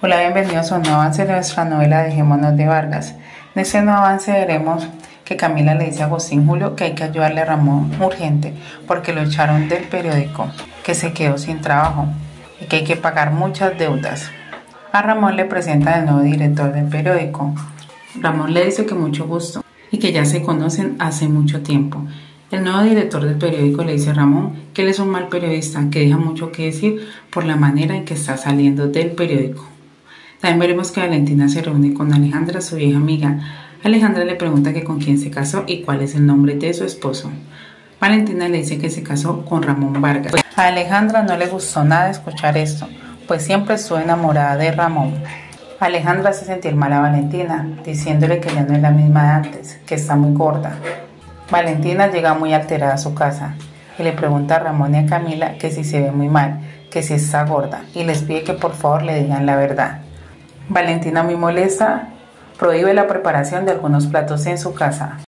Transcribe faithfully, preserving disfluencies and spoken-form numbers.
Hola, bienvenidos a un nuevo avance de nuestra novela Dejémonos de Vargas. En este nuevo avance veremos que Camila le dice a Agustín Julio que hay que ayudarle a Ramón urgente porque lo echaron del periódico, que se quedó sin trabajo y que hay que pagar muchas deudas. A Ramón le presentan el nuevo director del periódico. Ramón le dice que mucho gusto y que ya se conocen hace mucho tiempo. El nuevo director del periódico le dice a Ramón que él es un mal periodista, que deja mucho que decir por la manera en que está saliendo del periódico. También veremos que Valentina se reúne con Alejandra, su vieja amiga. Alejandra le pregunta que con quién se casó y cuál es el nombre de su esposo. Valentina le dice que se casó con Ramón Vargas. A Alejandra no le gustó nada escuchar esto, pues siempre estuvo enamorada de Ramón. Alejandra hace sentir mal a Valentina, diciéndole que ya no es la misma de antes, que está muy gorda. Valentina llega muy alterada a su casa y le pregunta a Ramón y a Camila que si se ve muy mal, que si está gorda, y les pide que por favor le digan la verdad. Valentina, muy molesta, prohíbe la preparación de algunos platos en su casa.